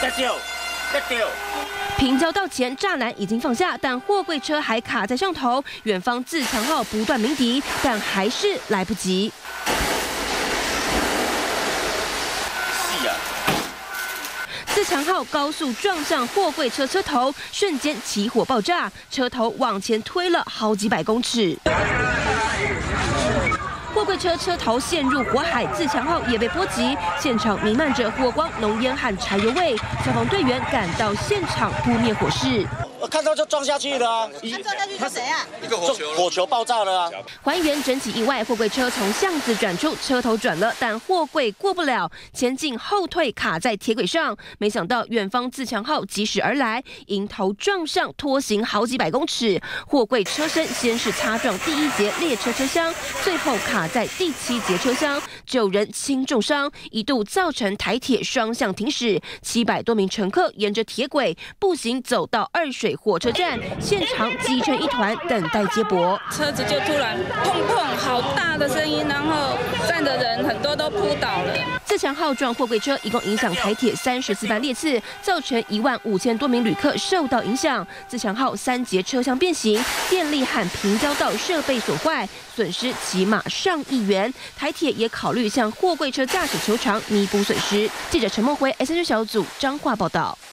平交道前栅栏已经放下，但货柜车还卡在上头。远方自强号不断鸣笛，但还是来不及。 自强号高速撞向货柜车车头，瞬间起火爆炸，车头往前推了好几百公尺。货柜车车头陷入火海，自强号也被波及，现场弥漫着火光、浓烟和柴油味。消防队员赶到现场扑灭火势。 我看到就撞下去了啊！ 他撞下去是谁啊？ 一个火球爆炸了啊！ 还原整起意外，货柜车从巷子转出，车头转了，但货柜过不了，前进后退卡在铁轨上。没想到远方自强号疾驶而来，迎头撞上，拖行好几百公尺。货柜车身先是擦撞第1节列车车厢，最后卡在第7节车厢，9人轻重伤，一度造成台铁双向停驶，700多名乘客沿着铁轨步行走到二水 火车站现场挤成一团，等待接驳。 车子就突然砰砰，好大的声音，然后站的人很多都扑倒了。 自强号撞货柜车，一共影响台铁34班列次，造成15000多名旅客受到影响。自强号3节车厢变形，电力和平交道设备损坏，损失起码上亿元。台铁也考虑向货柜车驾驶求偿弥补损失。记者陈梦辉 ，SNG 小组彰化报道。